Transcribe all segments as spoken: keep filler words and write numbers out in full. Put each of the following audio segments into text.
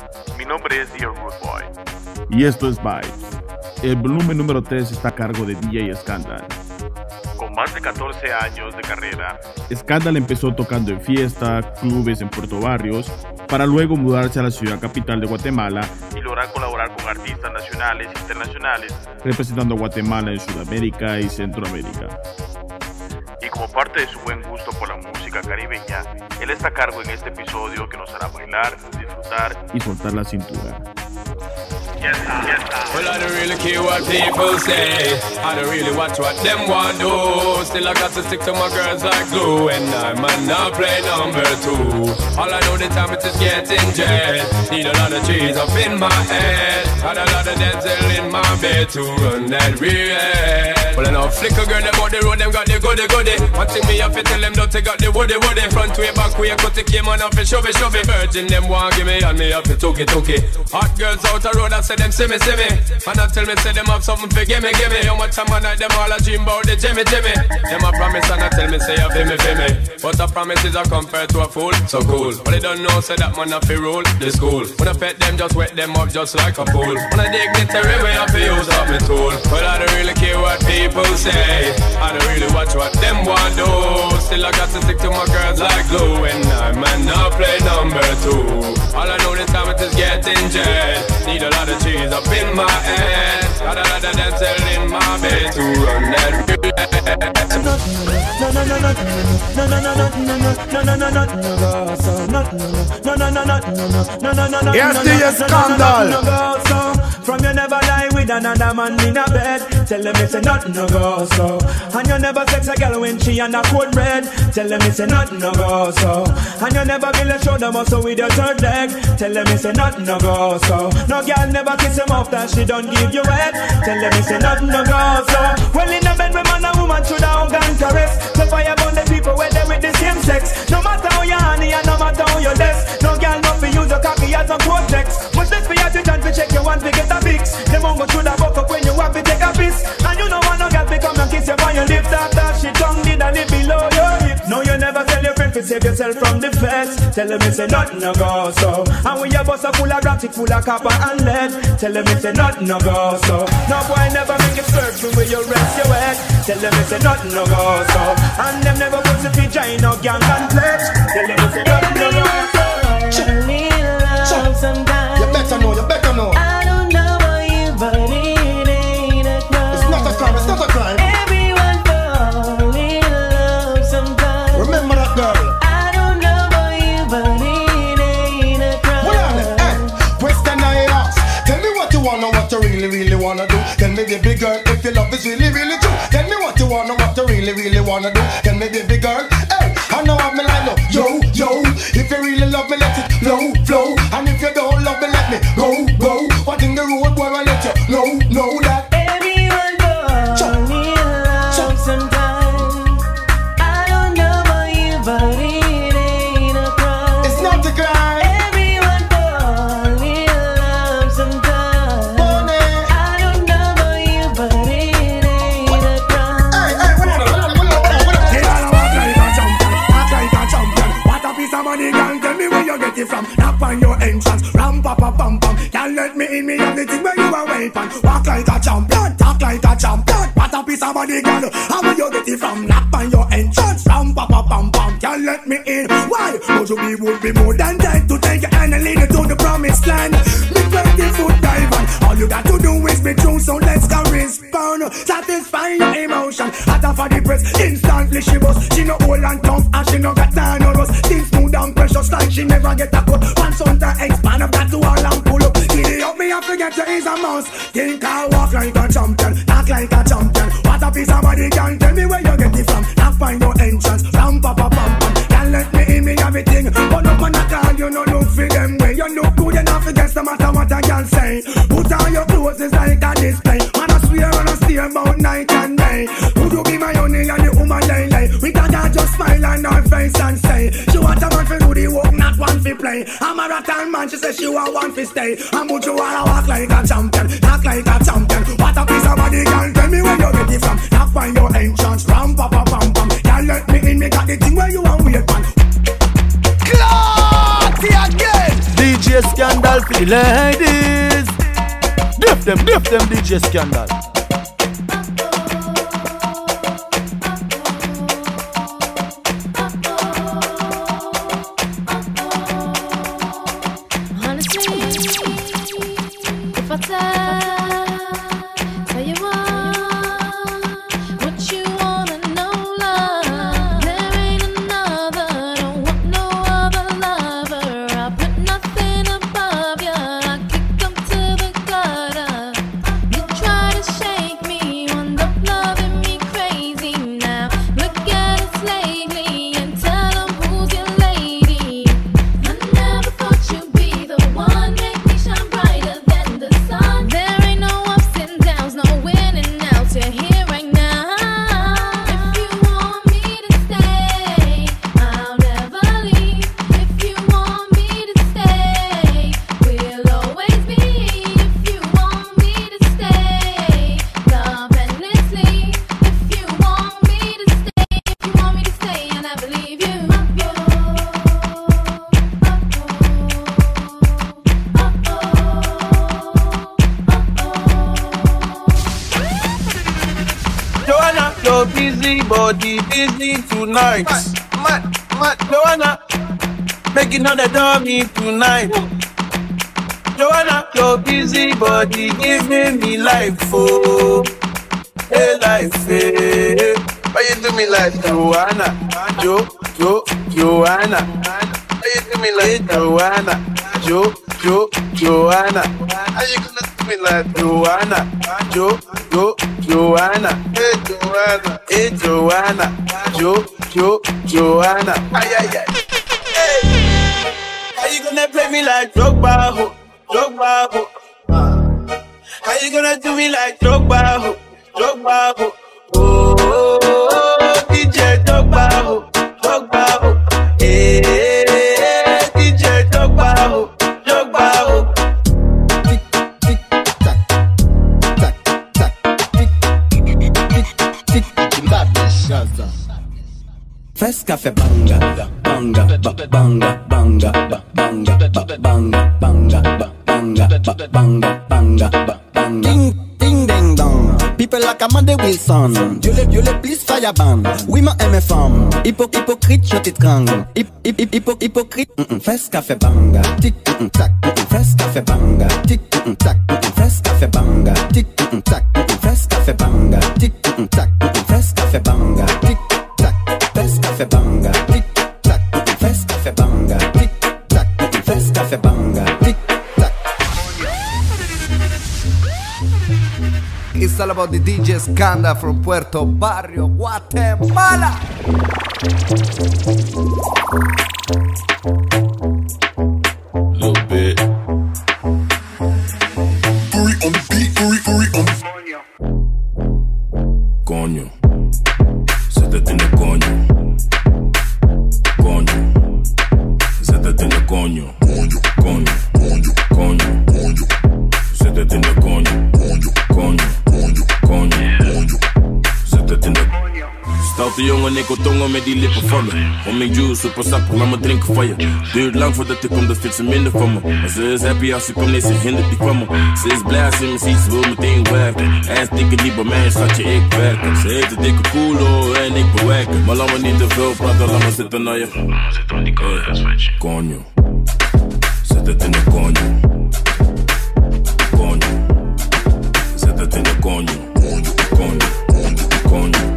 Mi nombre es Dear Rude Boy. Y esto es Vibes. El volumen número tres está a cargo de D J Scandal. Con más de catorce años de carrera, Scandal empezó tocando en fiestas, clubes en Puerto Barrios, para luego mudarse a la ciudad capital de Guatemala y lograr colaborar con artistas nacionales e internacionales, representando a Guatemala en Sudamérica y Centroamérica. Y como parte de su buen gusto por la música caribeña, él está a cargo en este episodio que nos hará bailar, disfrutar y soltar la cintura. Yes, yes, well, I don't really care what people say. I don't really watch what them want do. Still I got to stick to my girls like glue. And I might not play number two. All I know the time it is getting jet. Need a lot of cheese up in my head. Had a lot of dental in my bed to run that real. Well, I know flicker girl, them out the road, them got the goody goody. One thing me have to tell them, don't they got the woody woody. Front way, back way, cut the came on up and shove it, shove it. Virgin, them want give me, and me have to took it, took it. Hot girls out the road, I say them see me, see me. And I tell me, say them have something for gimme, gimme. How much time I night, them all a dream about the Jimmy, Jimmy. Them a promise and I tell me, say you feel me, feel me. But a promise is a compared to a fool, so cool. But they don't know, say that man a fi rule the school. When I pet them, just wet them up just like a pool. When I dignitary way, I fi use up my tool. But I don't really care what people say. I don't really watch what them want do. Still I got to stick to my girls like glue. And I might not play number two. All I know this time it is getting jet. Need a lot of cheese up in my head. Got a lot of dental in my bed to run that No, no, no, no, no, no, no, no, no, no, no, no, no, no, no. Here's the Scandal. From you never lie with another man in a bed. Tell them it's a nothing no go so. And you never sex a girl when she on a cold bread. Tell them it's a nothing no go so. And you never build a shoulder muscle with your third leg. Tell them it's a nothing no go so. No girl never kiss him off that she don't give you head. Tell them it's a nothing no go so. Well in a bed with man and woman should have hug and caress. So fire burn the people where they with the same sex. No matter how you honey and no matter how you less. No girl not for use a cocky as a cortex. Much less for you to chance to check your one to get a fix. Them won't go through the buck up when you have to take a piss. And you know want no girl to come and kiss you on your lips. After she tongue did a lip below your hips. No you never tell your friend to save yourself from the feds. Tell them it's a nothing no go so. And when your bus are full of rats, full of copper and lead. Tell them it's a nothing no go so. No boy never make it circle where you rest your head. Tell them it's a nothing no go so. And them never put the vagina no gang and pledge. Tell them it's a nothing no go so. You better know, you better know. I don't know about you, but it ain't a crime. It's not a crime, it's not a crime. Everyone fall in love sometimes. Remember that girl. I don't know about you, but it ain't a crime. Hold on, hey, question I ask. Tell me what you wanna, what you really, really wanna do. Tell me, baby girl, if your love is really, really true. Tell me what you wanna, what you really, really wanna do. Tell me, baby girl, hey, I know I'm line up. Yo, yo, if you really love me, let it flow, flow. And if you don't love me, let me go, go. What in the road, boy, I let you know, know that Everyone fall in love sometimes. I don't know about you, but it ain't a crime. it's not a crime. Everyone fall in love sometimes. Money. I don't know about you, but it ain't a crime. Hey, hey, what on, what on, what on, what on, what on. They all walk like a champion, walk like a champion. What a piece of money, girl, tell me where you get it from. Knock on your entrance, ram pa pa pam pam. Can't let me in, me have the thing where you are waiting. Walk like a champion, talk like a champion. What a piece of money, girl, how will you get it from? Knock on your entrance, ram pa pa pam pam. Can't let me in, why? Would you be, would be more than dead to take your hand and lead you to the promised land. Me twenty foot dive on, all you got to do is be true, so let's go respond. Satisfy your emotion, hotter for the press, instantly she bust. She no old and tough, and she no got time no rust. Things smooth and precious like she never get a cut. Once on the expand, I've got to all and pull up. Giddy up, me I forget you is a mouse. Think I walk like a champion, talk like a champion. What a piece of body, can tell me where you get it from. Now find your entrance, ram pa pa pam pam. Can't let me in, me everything. But up on the call, you no look for them way. You look good enough against no matter what I can say. Put on your clothes, it's like a display. Man, I swear and I steer about night and day. Would you be my honey and the woman lay lay? We can just smile on her face and say she want a man for do the work, not one for play. I'm a marathon man, she say she want one for stay. And would you wanna walk like a champion, talk like a champion. What a piece of body, girl, tell me where you get it from. Now find your entrance, ram pa pa pam pam. Can't let me in, me got the thing where you want wait on. Clarty again. D J Scandal for the ladies. Diff them, diff them D J Scandal. Tonight, mad, mad, Joanna, making all the dummy tonight. Joanna, your busy body giving me life, oh, hey life, hey. Why you do me like Joanna, Jo, Jo, Joanna? Why you do me like Joanna, Jo, Jo, Joanna? How you gonna do me like Joanna, Jo, Jo, Joanna? Hey Joanna, hey Joanna. Jo, Jo, Joanna. Ay, ay, ay. Hey. How you gonna play me like Drogba, ho? Drogba, ho? Uh. How you gonna do me like Drogba, ho? Drogba, ho? Oh, oh, oh, D J Drogba, ho? Drogba, ho? Hey, hey, D J Drogba, ho? Drogba, ho? Tick, tick, tack, tack, tack, tick, tick, tick, tick, madness. Fes café banga, banga, banga, banga, banga, banga, banga, banga, banga, banga, banga, banga. Ding, ding, ding, dong. People like Amanda Wilson. Dieu le, Dieu le plus fire band. Oui, ma M F M. Hypo, hypocrite, je t'étrangle. Hip, hip, hip, hypo, hypocrite. Fes café banga. Tic, tac. Fes café banga. Tic, tac. Fes café banga. Tic, tac. Fes café banga. Tic, tac. Fes café banga. Tic. Fes café banga, tic tac. Fes café banga, tic tac. Fes café banga, tic tac. It's all about the D J Scandal from Puerto Barrio, Guatemala. Little bit. Uri on the beat, Uri, Uri on the Coño. Se te tiene coño. Coño. Se te tiene coño. Coño. Coño. Coño. Coño. Se te tiene coño. Coño. Coño. Coño. Coño. Se te tiene coño. Stoute jongen, ik wil tongen met die lippen van me. Om mijn juice, super sap, laat me drinken van je. Duurt lang voordat ik kom, dat vindt ze minder van me. Maar ze is happy als ze komt, nee, ze hindert die van me. Ze is blij als ze me ziet, ze wil meteen werken. En stikken niet bij mij, schatje, ik werken. Ze heeft een dikke koelo en ik bewerken. Maar laat me niet te veel praten, laat me zitten naar je. Laat me zitten aan die coño. Coño. Zet het in de coño. Coño. Zet het in de coño. Coño. Coño.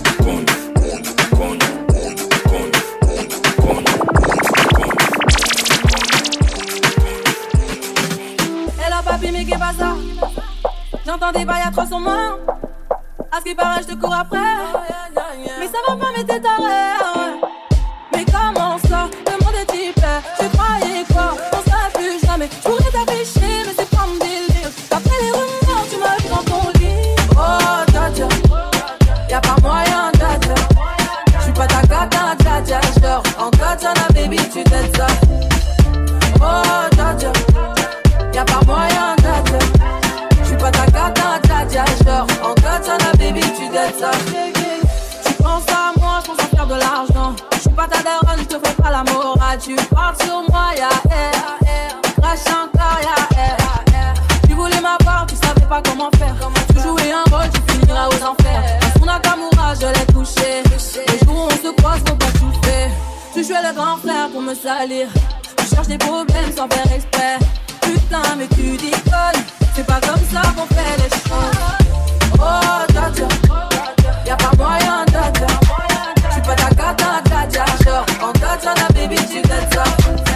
Papi, mais qu'est pas ça? J'entends des bails à trois cents mains. À ce qui paraît, je te cours après. Mais ça va pas, mais t'es taré. Mais comment ça? Demande des types. Je croyais quoi? On serait plus jamais. Je pourrais t'afficher, mais c'est pas mon délire. Après les rumeurs, tu m'as vu dans ton lit. Oh, dja y'a pas moyen, dja j'suis pas ta gata, dja j'dors en katana, baby, tu t'aides ça. Oh, dja y'a pas moyen, dja j'suis pas ta gata, dja j'dors en katana, baby, tu t'aides ça. Tu penses à moi, j'pense à faire de l'argent. J'suis pas ta daronne, j'te fais pas la morale. Tu parles sur moi, y'a air. pas comment faire. Tu jouais un rôle, tu finiras aux enfers. À son Nakamura, je l'ai touché. Les jours où on se croise, faut pas tout faire. Tu jouais le grand frère pour me salir. Tu cherches des problèmes sans faire exprès. Putain, mais tu déconnes. C'est pas comme ça qu'on fait les choses. Oh, Dja, y'a pas moyen, Dja. J'suis pas ta cata, Dja. Genre, en Dja, la baby, tu t'aides ça.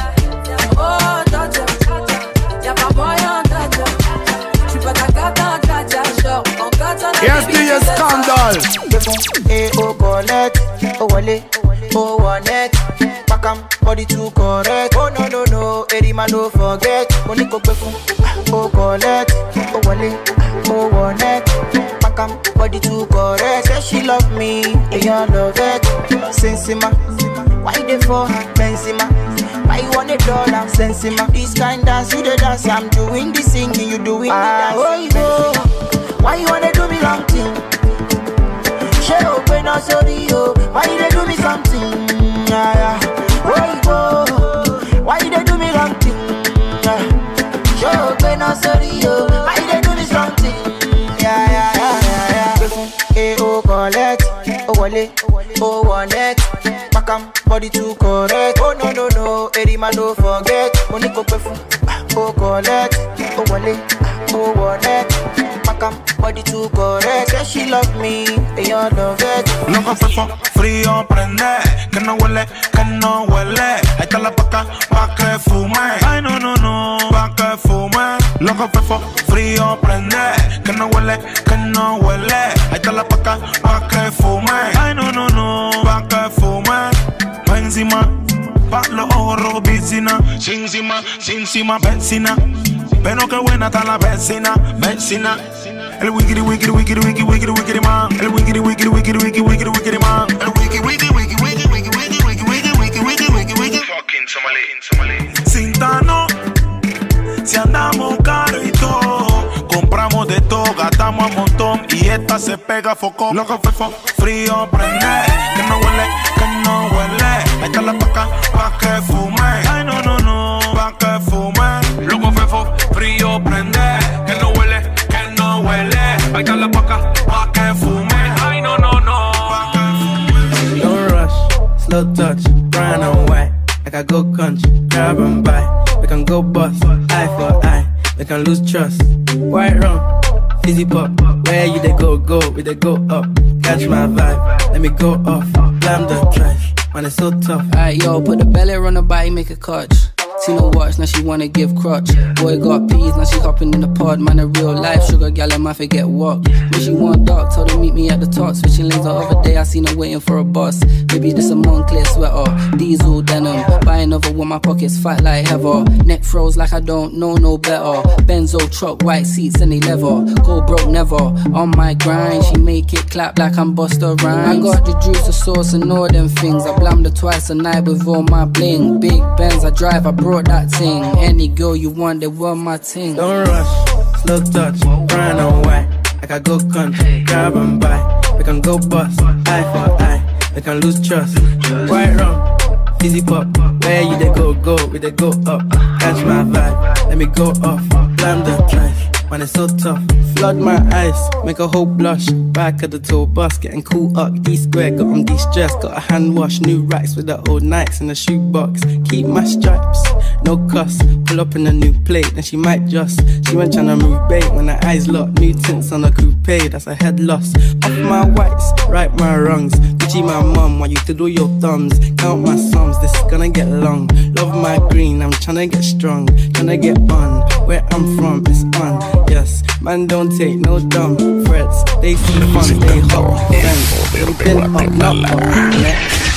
Oh, Dja, y'a pas moyen, Dja. J'suis pas ta cata, Dja. Genre, en Dja, la baby, tu t'aides ça. Scandal. Et au collet, au wallet, au wallet. Pakam, body too correct. Oh no no no, Erima no forget. Moniko befu, oh collet, oh wallet, oh wallet. Pakam, body too correct. Say she love me, and you love it. Sensima, why they for her? Benzema, why you want a dollar? Sensima, this kind dance you the dance. I'm doing the singing, you doing the dance. Oh yo, why you wanna do me wrong thing? She open up sorry yo, why you they do me something? Yeah yeah. Why go? Why they do me wrong thing? Show when I sorry yo. Why they do me something? Yeah yeah yeah yeah yeah. Eh oh collect, oh wallet, oh wallet. Pakam body too correct. Oh no no no, Erima no forget. Moniko perfume, oh collect, oh wallet, oh wallet. Pakam body too correct. Say she love me, and you love it. Loco fefo, frío prende, que no huele, que no huele. Ahí está la paca, pa' que fume. Ay no no no, pa' que fume. Loco fefo, frío prende, que no huele, que no huele. Ahí está la paca, pa' que fume. Ay no no no, pa' que fume. Pa' encima, pa' los ojos rojos piscina. Sin cima, sin cima, vecina. Pero qué buena está la vecina, vecina. El wiggity wiggity wiggity wiggity wiggity wiggity man. El wiggity wiggity wiggity wiggity wiggity wiggity man. El wiggity wiggity wiggity wiggity wiggity wiggity wiggity wiggity wiggity wiggity wiggity. Fucking Somali, Somali. Sintano, si andamos caro y todo, compramos de todo, gastamos a montón y esta se pega foco. Loco fefo, frío prende, que no huele, que no huele. Ahí está la paca, pa' que fume. Ay no no no, pa' que fume. Loco fefo, frío prende, que no huele, que no huele. Ahí está la paca, pa' que fume. Ay no no no, pa' que fume. Don't rush, slow touch, brown and white. Like I go country, grab and buy. We can go bust, eye for eye. We can lose trust. White rum, fizzy pop. Where you they go, go, we they go up. Catch my vibe, let me go off. Blam the trash, man it's so tough. Alright yo, put the belly on the body, make a clutch. See no watch, now she wanna give crutch. Boy got peas, now she hopping in the pod. Man a real life sugar gal, and I forget what. When she want dark, told her meet me at the top. Switching lanes the other day, I seen her waiting for a bus. Maybe this a Moncler sweater, diesel denim. Buy another one, my pockets fat like heather. Neck froze like I don't know no better. Benzo truck, white seats, any leather. Go broke never, on my grind. She make it clap like I'm Busta Rhymes. I got the juice, the sauce and all them things. I blammed her twice a night with all my bling. Big Benz I drive, I brought that thing. Any girl you want, they want my thing. Don't rush, slow touch, brown and white. Like I go country, grab and buy. We can go bust, eye for eye. We can lose trust. White rum, fizzy pop. Where you they go, go, we they go up. Catch my vibe, let me go off. Blam the trash, man it's so tough. Flood my eyes, make a whole blush. Back of the tour bus, getting cool up. D-square, got on de-stress. Got a hand wash, new racks with the old Nikes in the shoebox. Keep my stripes, no cuss. Pull up in a new plate, then she might just. She went tryna move bait when her eyes locked. New tints on a coupe, that's a head loss. Off my whites, right my wrongs. Gucci my mum, while you twiddle your thumbs. Count my sums, this is gonna get long. Love my green, I'm tryna get strong. Tryna get on, where I'm from, it's on. Yes, man don't take no dumb threats. They see fun, they hot friends. They been up, not on.